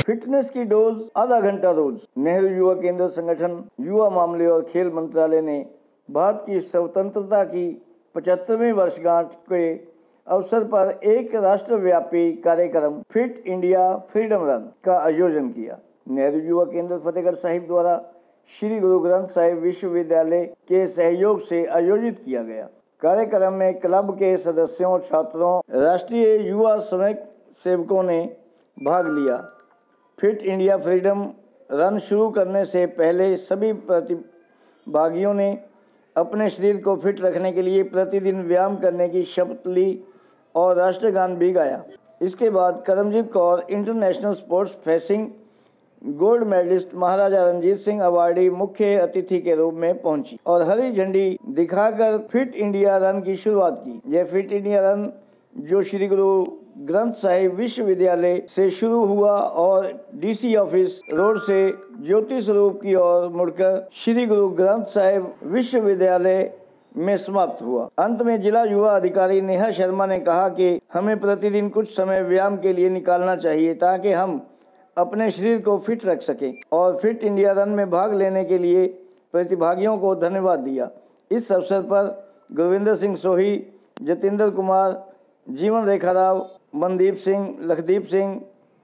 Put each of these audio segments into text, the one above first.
Fitness की dose आधा घंटा रोज। नेहरू युवा केंद्र संगठन, युवा मामले और खेल मंत्रालय ने भारत की स्वतंत्रता की 75वीं वर्षगांठ के अवसर पर एक राष्ट्रव्यापी कार्यक्रम फिट इंडिया फ्रीडम रन का आयोजन किया। नेहरू युवा केंद्र फतेहगढ़ साहिब द्वारा श्री गुरु ग्रंथ साहिब विश्वविद्यालय के सहयोग से आयोजित किया गया। कार्यक्रम में क्लब के सदस्यों, छात्रों, राष्ट्रीय युवा स्वयं सेवकों ने भाग लिया। फिट इंडिया फ्रीडम रन शुरू करने से पहले सभी प्रतिभागियों ने अपने शरीर को फिट रखने के लिए प्रतिदिन व्यायाम करने की शपथ ली और राष्ट्रगान भी गाया। इसके बाद Karamjit Kaur international sports fencing gold medallist Maharaja Ranjit Singh awardee मुख्य अतिथि के रूप में पहुंची और हरी झंडी दिखाकर फिट इंडिया रन की शुरुआत की। यह फिट इंडिया रन जो श्री गुरु ग्रंथ साहिब विश्वविद्यालय से शुरू हुआ और डीसी ऑफिस रोड से ज्योति स्वरूप की ओर मुड़कर श्री गुरु ग्रंथ साहिब विश्वविद्यालय में समाप्त हुआ। अंत में जिला युवा अधिकारी नेहा शर्मा ने कहा कि हमें प्रतिदिन कुछ समय व्यायाम के लिए निकालना चाहिए ताकि हम अपने शरीर को फिट रख सकें और फिट इंडिया रन में भाग लेने के लिए प्रतिभागियों को धन्यवाद दिया। इस अवसर पर गुरविंदर सिंह सोही, जतिंदर कुमार, जीवन रेखा राव, मनदीप सिंह, लखदीप सिंह,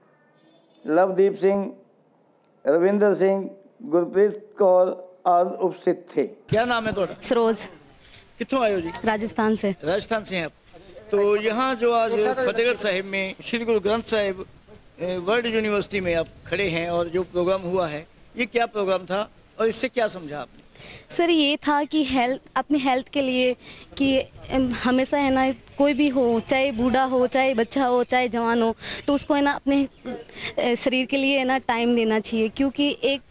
लवदीप सिंह, रविंदर सिंह, गुरप्रीत कौर आदि उपस्थित थे। क्या नाम है तुम्हारा? सरोज। कित्थों आए हो जी? राजस्थान से। राजस्थान से हैं आप। तो यहाँ जो आज फतेहगढ़ साहिब में श्री गुरु ग्रंथ साहिब वर्ल्ड यूनिवर्सिटी में आप खड़े हैं और जो प्रोग्राम हुआ है, ये क्या प्रोग्राम था और इससे क्या समझा आपने? सर ये था कि अपनी हेल्थ के लिए कि हमेशा है ना, कोई भी हो, चाहे बूढ़ा हो, चाहे बच्चा हो, चाहे जवान हो, तो उसको है ना अपने शरीर के लिए है ना टाइम देना चाहिए, क्योंकि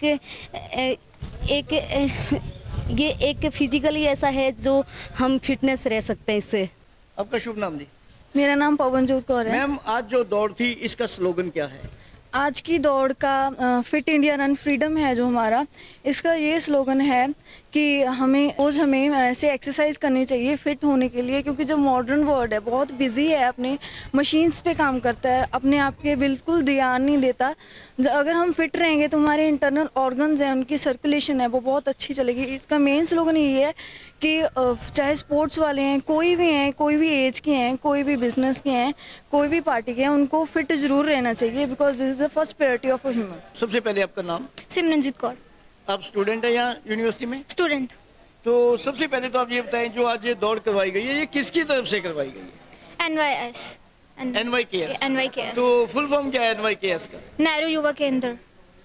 ये एक फिजिकली ऐसा है जो हम फिटनेस रह सकते हैं इससे। आपका शुभ नाम जी? मेरा नाम पवनजोत कौर है। मैम, आज जो दौड़ थी इसका स्लोगन क्या है? आज की दौड़ का फिट इंडिया रन फ्रीडम है जो हमारा, इसका ये स्लोगन है कि हमें ऐसे एक्सरसाइज करनी चाहिए फिट होने के लिए, क्योंकि जो मॉडर्न वर्ल्ड है बहुत बिजी है, अपने मशीन्स पे काम करता है, अपने आप के बिल्कुल ध्यान नहीं देता। अगर हम फिट रहेंगे तो हमारे इंटरनल ऑर्गन्स हैं, उनकी सर्कुलेशन है वो बहुत अच्छी चलेगी। इसका मेन स्लोगन ये है कि चाहे स्पोर्ट्स वाले हैं, कोई भी हैं, कोई भी एज के हैं, कोई भी बिजनेस के हैं, कोई भी पार्टी के हैं, उनको फिट जरूर रहना चाहिए, because this is the first priority of a human. सबसे पहले आपका नाम? सिमरनजीत कौर। आप स्टूडेंट हैं यहाँ यूनिवर्सिटी में? स्टूडेंट। तो सबसे पहले तो आप ये बताएं, जो आज ये दौड़ करवाई गई है ये किसकी तरफ से करवाई गई है? NYS। NYKS। तो फुल फॉर्म क्या है NYKS का? नेहरू युवा केंद्र।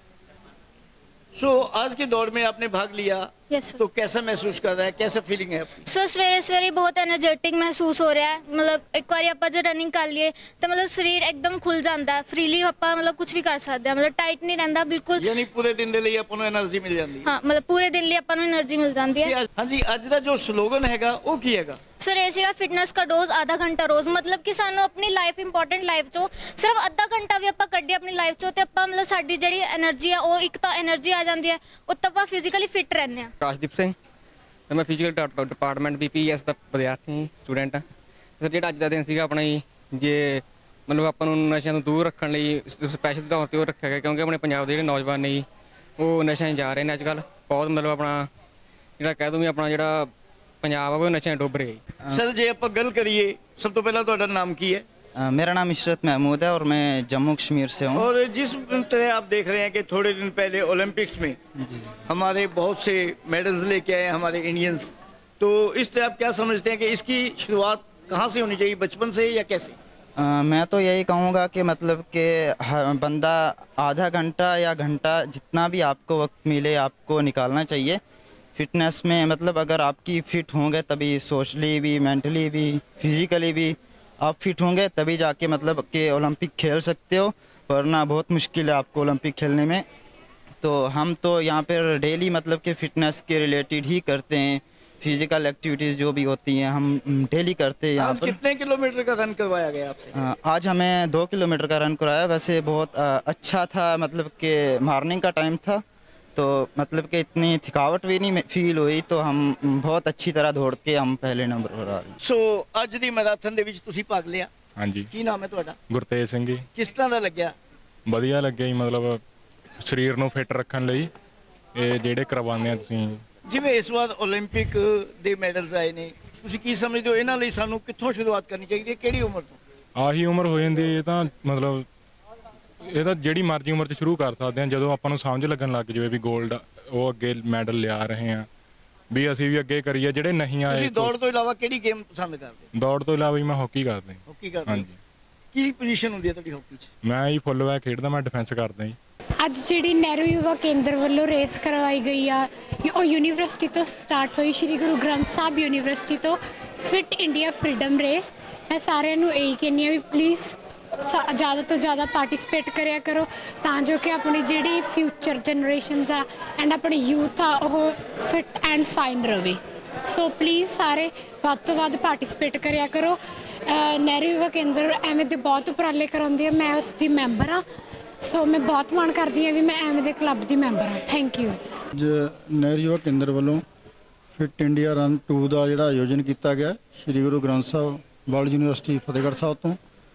आज की दौड़ में आपने भाग लिया। यस। तो कैसा महसूस कर रहा है, कैसा फीलिंग है आपकी? सो सवेरे बहुत एनर्जेटिक महसूस हो रहा है। मतलब एक बार आप जो रनिंग कर लिए तो मतलब शरीर एकदम खुल जाता है, फ्रीली आप मतलब कुछ भी कर सकते हैं, मतलब टाइट नहीं रहता बिल्कुल। यानी पूरे दिन के लिए अपन एनर्जी मिल जाती है। हाँ, मतलब पूरे दिन लिए अपन एनर्जी मिल जाती है। हाँ जी, आज का जो स्लोगन हैगा वो की हैगा? सर ऐसे फिटनेस का डोज आधा घंटा रोज, मतलब कि सानू अपनी लाइफ इंपॉर्टेंट लाइफ चो सिर्फ आधा घंटा भी आप कड्ढे अपनी लाइफ चो ते ਆਪਾਂ मतलब साडी ਜਿਹੜੀ एनर्जी है वो एक तो एनर्जी आ जाती है, उत्ते ਆਪਾਂ फिजिकली फिट रहने। आकाशदीप सिंह, मैं फिजिकल डिपार्टमेंट BPS ਦਾ ਵਿਦਿਆਰਥੀ ਸਟੂਡੈਂਟ ਹਾਂ। ਸਰ ਜਿਹੜਾ ਅੱਜ ਦਾ ਦਿਨ ਸੀਗਾ ਆਪਣਾ ਜੇ ਮਤਲਬ ਆਪਾਂ ਨੂੰ ਨਸ਼ਿਆਂ ਤੋਂ ਦੂਰ ਰੱਖਣ ਲਈ ਸਪੈਸ਼ਲ ਤੌਰ ਤੇ ਉਹ ਰੱਖਿਆ ਗਿਆ, ਕਿਉਂਕਿ ਆਪਣੇ ਪੰਜਾਬ ਦੇ ਜਿਹੜੇ ਨੌਜਵਾਨ ਨੇ ਉਹ ਨਸ਼ਿਆਂ 'ਚ ਜਾ ਰਹੇ ਨੇ ਅੱਜ ਕੱਲ੍ਹ। ਬਹੁਤ ਮਤਲਬ ਆਪਣਾ ਜਿਹੜਾ ਕਹਿ ਦੂੰ ਵੀ ਆਪਣਾ ਜਿਹੜਾ ਪੰਜਾਬ ਆ ਉਹ ਨਸ਼ਿਆਂ 'ਚ ਡੁੱਬ ਰਿਹਾ। सर जे आप गल करिए, सब तो पहला ਤੁਹਾਡਾ नाम की है? मेरा नाम इशरत महमूद है और मैं जम्मू कश्मीर से हूँ। और जिस तरह आप देख रहे हैं कि थोड़े दिन पहले ओलंपिक्स में हमारे बहुत से मेडल्स लेके आए हमारे इंडियंस, तो इस तरह आप क्या समझते हैं कि इसकी शुरुआत कहाँ से होनी चाहिए, बचपन से या कैसे? मैं तो यही कहूँगा कि मतलब कि बंदा आधा घंटा या घंटा जितना भी आपको वक्त मिले आपको निकालना चाहिए फिटनेस में। मतलब अगर आपकी फ़िट होंगे तभी सोशली भी, मेंटली भी, फिज़िकली भी आप फिट होंगे तभी जाके मतलब कि ओलंपिक खेल सकते हो, वरना बहुत मुश्किल है आपको ओलंपिक खेलने में। तो हम तो यहाँ पर डेली मतलब कि फ़िटनेस के रिलेटेड ही करते हैं, फिजिकल एक्टिविटीज़ जो भी होती हैं हम डेली करते हैं यहाँ पर। कितने किलोमीटर का रन करवाया गया आपसे? आज हमें 2 किलोमीटर का रन कराया। वैसे बहुत अच्छा था, मतलब कि मॉर्निंग का टाइम था तो मतलब कि इतनी थकावट भी नहीं फील हुई, तो हम बहुत अच्छी तरह दौड़ के हम पहले नंबर पर आ रहे हैं। सो ਅੱਜ ਦੀ ਮੈਰਾਥਨ ਦੇ ਵਿੱਚ ਤੁਸੀਂ ਭਾਗ ਲਿਆ? ਹਾਂਜੀ। ਕੀ ਨਾਮ ਹੈ ਤੁਹਾਡਾ? ਗੁਰਤੇਜ ਸਿੰਘ ਜੀ। ਕਿਸ ਤਰ੍ਹਾਂ ਦਾ ਲੱਗਿਆ? ਵਧੀਆ ਲੱਗਿਆ ਜੀ। ਮਤਲਬ ਸਰੀਰ ਨੂੰ ਫਿੱਟ ਰੱਖਣ ਲਈ ਇਹ ਜਿਹੜੇ ਕਰਵਾਉਂਦੇ ਆ ਤੁਸੀਂ। ਜਿਵੇਂ ਇਸ ਵਾਰ 올림픽 ਦੇ ਮੈਡਲਸ ਆਏ ਨੇ, ਤੁਸੀਂ ਕੀ ਸਮਝਦੇ ਹੋ ਇਹਨਾਂ ਲਈ ਸਾਨੂੰ ਕਿੱਥੋਂ ਸ਼ੁਰੂਆਤ ਕਰਨੀ ਚਾਹੀਦੀ ਹੈ, ਕਿਹੜੀ ਉਮਰ ਤੋਂ? ਆਹੀ ਉਮਰ ਹੋ ਜਾਂਦੀ ਹੈ। ਇਹ ਤਾਂ ਮਤਲਬ ਇਹ ਤਾਂ ਜਿਹੜੀ ਮਰਜ਼ੀ ਉਮਰ 'ਚ ਸ਼ੁਰੂ ਕਰ ਸਕਦੇ ਹਾਂ, ਜਦੋਂ ਆਪਾਂ ਨੂੰ ਸਮਝ ਲੱਗਣ ਲੱਗ ਜਾਵੇ ਵੀ ਗੋਲਡ ਉਹ ਅੱਗੇ ਮੈਡਲ ਲਿਆ ਰਹੇ ਆ, ਵੀ ਅਸੀਂ ਵੀ ਅੱਗੇ ਕਰੀਏ। ਜਿਹੜੇ ਨਹੀਂ ਆਏ। ਤੁਸੀਂ ਦੌੜ ਤੋਂ ਇਲਾਵਾ ਕਿਹੜੀ ਗੇਮ ਪਸੰਦ ਕਰਦੇ? ਦੌੜ ਤੋਂ ਇਲਾਵਾ ਹੀ ਮੈਂ ਹਾਕੀ ਕਰਦਾ। ਹਾਕੀ ਕਰਦੇ? ਹਾਂਜੀ। ਕੀ ਪੋਜੀਸ਼ਨ ਹੁੰਦੀ ਹੈ ਤੁਹਾਡੀ ਹਾਕੀ 'ਚ? ਮੈਂ ਜੀ ਫੁੱਲ ਬੈਕ ਖੇਡਦਾ, ਮੈਂ ਡਿਫੈਂਸ ਕਰਦਾ ਜੀ। ਅੱਜ ਜਿਹੜੀ ਨਹਿਰੂ ਯੁਵਾ ਕੇਂਦਰ ਵੱਲੋਂ ਰੇਸ ਕਰਵਾਈ ਗਈ ਆ, ਉਹ ਯੂਨੀਵਰਸਿਟੀ ਤੋਂ ਸਟਾਰਟ ਹੋਈ, ਸ਼੍ਰੀ ਗੁਰੂ ਗ੍ਰੰਥ ਸਾਹਿਬ ਯੂਨੀਵਰਸਿਟੀ ਤੋਂ, ਫਿਟ ਇੰਡੀਆ ਫਰੀडम ਰੇਸ। ਮੈਂ ਸਾਰਿਆਂ ਨੂੰ ਇਹੀ ਕਹਿੰਦੀ ਹਾਂ ਵੀ ਪਲੀਜ਼ ज़्यादा तो ज़्यादा पार्टिसिपेट करिया करो, तां जो कि अपनी जिहड़ी फ्यूचर जनरेशनस आ एंड अपनी यूथ आ वो फिट एंड फाइन रहे। सो प्लीज़ सारे वध तो वध पार्टिसिपेट करिया करो। नਹਿਰੂ युवा केंद्र ਐਵੇਂ ਦੇ ਬਹੁਤ ਉਪਰਾਲੇ ਕਰਾਉਂਦੀ ਹੈ, ਮੈਂ ਉਸ ਦੀ ਮੈਂਬਰ ਹਾਂ। ਸੋ ਮੈਂ ਬਹੁਤ ਮਾਣ ਕਰਦੀ ਹਾਂ ਵੀ ਮੈਂ ਐਵੇਂ ਦੇ ਕਲੱਬ ਦੀ ਮੈਂਬਰ ਹਾਂ। Thank you. ਨਹਿਰੂ युवा केंद्र ਵੱਲੋਂ ਫਿਟ ਇੰਡੀਆ ਰਨ 2 ਦਾ ਜਿਹੜਾ ਆਯੋਜਨ ਕੀਤਾ ਗਿਆ ਸ਼੍ਰੀ ਗੁਰੂ ਗ੍ਰੰਥ ਸਾਹਿਬ ਵਰਲਡ ਯੂਨੀਵਰਸਿਟੀ ਫਤਿਹਗੜ੍ਹ ਸਾਹਿਬ ਤੋਂ,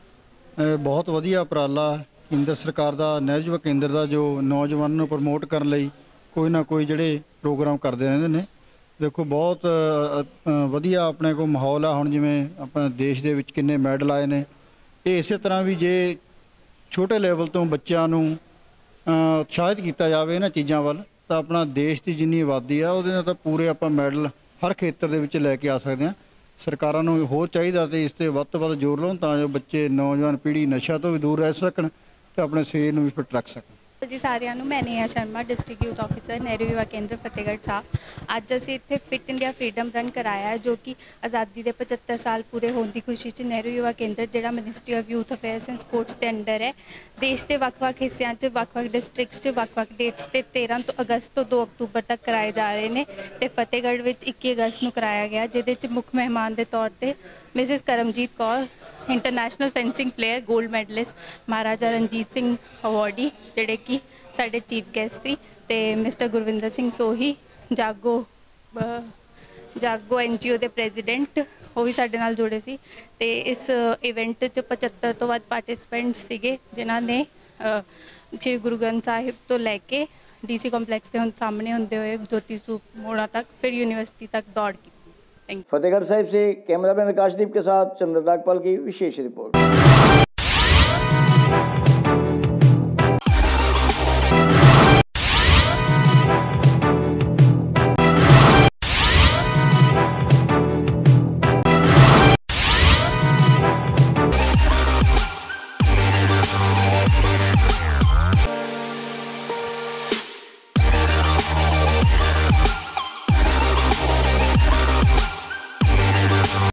ਬਹੁਤ ਵਧੀਆ ਉਪਰਾਲਾ ਕੇਂਦਰ ਸਰਕਾਰ ਦਾ। ਨਹਿਰੂ युवा केंद्र ਦਾ ਜੋ ਨੌਜਵਾਨਾਂ ਨੂੰ ਪ੍ਰਮੋਟ ਕਰਨ ਲਈ ਕੋਈ ਨਾ ਕੋਈ ਜਿਹੜੇ ਪ੍ਰੋਗਰਾਮ ਕਰਦੇ ਰਹਿੰਦੇ ਨੇ। ਦੇਖੋ ਬਹੁਤ ਵਧੀਆ ਆਪਣੇ ਕੋਲ ਮਾਹੌਲ ਆ। ਹੁਣ ਜਿਵੇਂ ਆਪਣੇ ਦੇਸ਼ ਦੇ ਵਿੱਚ ਕਿੰਨੇ ਮੈਡਲ ਆਏ ਨੇ, ਇਹ ਇਸੇ ਤਰ੍ਹਾਂ ਵੀ ਜੇ ਛੋਟੇ ਲੈਵਲ ਤੋਂ ਬੱਚਿਆਂ ਨੂੰ ਉਤਸ਼ਾਹਿਤ ਕੀਤਾ ਜਾਵੇ ਇਹਨਾਂ ਚੀਜ਼ਾਂ ਵੱਲ, ਤਾਂ ਆਪਣਾ ਦੇਸ਼ ਦੀ ਜਿੰਨੀ ਆਬਾਦੀ ਆ ਉਹਦੇ ਨਾਲ ਤਾਂ ਪੂਰੇ ਆਪਾਂ ਮੈਡਲ ਹਰ ਖੇਤਰ ਦੇ ਵਿੱਚ ਲੈ ਕੇ ਆ ਸਕਦੇ ਹਾਂ। ਸਰਕਾਰਾਂ ਨੂੰ ਹੋਰ ਚਾਹੀਦਾ ਤੇ ਇਸ 'ਤੇ ਵੱਧ ਤੋਂ ਵੱਧ ਜ਼ੋਰ ਲਾਉਣ ਤਾਂ ਜੋ ਬੱਚੇ ਨੌਜਵਾਨ ਪੀੜ੍ਹੀ ਨਸ਼ਾ ਤੋਂ ਵੀ ਦੂਰ ਰਹਿ ਸਕਣ ਤੇ ਆਪਣੇ ਸਰੀਰ ਨੂੰ ਵੀ ਫਿੱਟ ਰੱਖ ਸਕਣ। ਜੀ ਸਾਰਿਆਂ ਨੂੰ, ਮੈਂ Neha Sharma, district youth officer Nehru Yuva Kendra Fatehgarh Sahib. ਅੱਜ ਅਸੀਂ ਇੱਥੇ ਫਿਟ ਇੰਡੀਆ ਫਰੀडम ਰਨ ਕਰਾਇਆ ਹੈ, ਜੋ ਕਿ ਆਜ਼ਾਦੀ ਦੇ 75 ਸਾਲ ਪੂਰੇ ਹੋਣ ਦੀ ਖੁਸ਼ੀ 'ਚ ਨਹਿਰੂ युवा केंद्र ਜਿਹੜਾ ministry of youth affairs and sports ਦੇ ਅੰਡਰ ਹੈ, ਦੇਸ਼ ਦੇ ਵੱਖ-ਵੱਖ ਹਿੱਸਿਆਂ 'ਚ ਵੱਖ-ਵੱਖ ਡਿਸਟ੍ਰਿਕਟਸ 'ਚ ਵੱਖ-ਵੱਖ ਡੇਟਸ 'ਤੇ 13 ਅਗਸਤ ਤੋਂ 2 ਅਕਤੂਬਰ ਤੱਕ ਕਰਾਏ ਜਾ ਰਹੇ ਨੇ ਤੇ ਫਤਿਹਗੜ੍ਹ ਵਿੱਚ 21 ਅਗਸਤ ਨੂੰ ਕਰਾਇਆ ਗਿਆ, ਜਿਹਦੇ 'ਚ ਮੁੱਖ ਮਹਿਮਾਨ ਦੇ ਤੌਰ 'ਤੇ Mrs Karamjit Kaur, international fencing player, gold medallist, Maharaja Ranjit Singh awardee ਜਿਹੜੇ ਕਿ ਸਾਡੇ ਚੀਫ ਗੈਸਟ ਸੀ, ਤੇ ਮਿਸਟਰ ਗੁਰਵਿੰਦਰ ਸਿੰਘ ਸੋਹੀ, ਜਾਗੋ NGO ਦੇ ਪ੍ਰੈਜ਼ੀਡੈਂਟ, ਉਹ ਵੀ ਸਾਡੇ ਨਾਲ ਜੁੜੇ ਸੀ। ਤੇ ਇਸ ਇਵੈਂਟ 'ਚ 75 ਤੋਂ ਵੱਧ ਪਾਰਟਿਸਪੈਂਟਸ ਸੀਗੇ, ਜਿਨ੍ਹਾਂ ਨੇ ਸ਼੍ਰੀ ਗੁਰੂ ਗ੍ਰੰਥ ਸਾਹਿਬ ਤੋਂ ਲੈ ਕੇ DC ਕੰਪਲੈਕਸ ਦੇ ਸਾਹਮਣੇ ਹੁੰਦੇ ਹੋਏ ज्योति स्तूप मोड़ा तक फिर यूनिवर्सिटी तक दौड़ की। फतेहगढ़ साहिब से कैमरामैन आकाशदीप के साथ चंद्र नागपाल की विशेष रिपोर्ट।